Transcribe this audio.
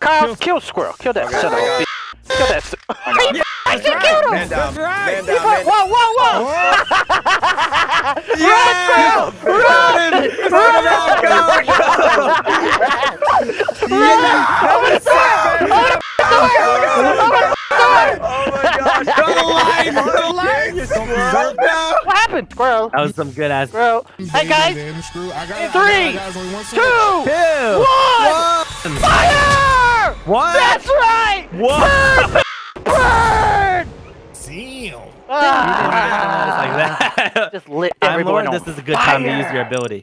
Kyle, kill squirrel. Kill that son of a bitch. Kill that. I still killed him. Man down. Man down. Whoa, whoa, whoa! Run, squirrel! Run! What happened, squirrel? That was some good ass. Squirrel. Hey guys! 3, 2, 1! Fire! What? That's right! What? Burn! Damn. Like that. Just lit I'm everyone Lord, on this is a good time to fire. use your ability.